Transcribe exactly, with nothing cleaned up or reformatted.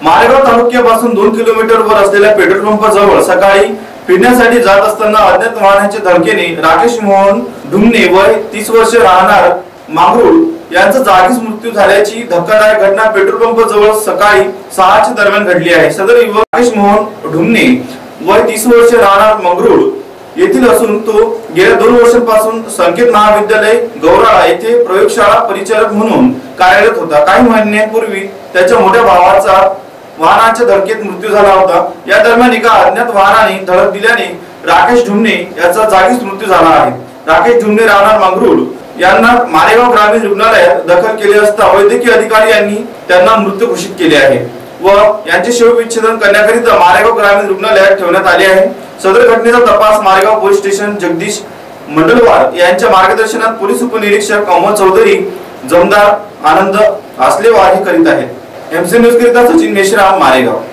मारेगाव तालुक्यापासून दोन किलोमीटर वर असलेल्या पेट्रोल पंपाजवळ सकाळी फिरण्यासाठी जात असताना अज्ञात वाहनाच्या धडकेने राकेश मोहन ढुमणे वय तीस वर्ष राहणार मांगरूळ यांचा जागीच मृत्यू झाल्याची धक्कादायक घटना पेट्रोल पंप जवळ सकाळी सहाच्या दरम्यान घडली आहे। सदर युवक राकेश मोहन ढुमणे वय तीस वर्ष राहणार मंगरूळ येथील असून तो गेल्या दोन वर्षांपासून संकेत महाविद्यालय गौराळा येथे प्रयोगशाळा परिचारक म्हणून कार्यरत होता। काही महिन्यांपूर्वी त्याच्या मोठ्या भावाचा वाहनाच्या धडकेत मृत्यू झाला होता। या दरम्यान एका अज्ञात वाहनाने धडक दिल्याने राकेश ढुमणे याचा जागीच मृत्यू झाला आहे। राकेश ढुमणे राहणार मंगरूळ यांना मारेगाव ग्रामीण रुग्णालयात दाखल केले असता वैद्यकीय अधिकारी यांनी त्यांना मृत घोषित केले आहे व यांचे शवविच्छेदन करण्याकरिता मारेगाव ग्रामीण रुग्णालयात ठेवण्यात आले आहे। सदर घटनेचा तपास मारेगाव पोलीस स्टेशन जगदीश मंडलवार यांच्या मार्गदर्शनात पोलीस उपनिरीक्षक अमोल चौधरी जमदार आनंद आसलेवार हे करीत आहेत। एमसी न्यूज करिता सचिन मेश्राम, मारेगाव।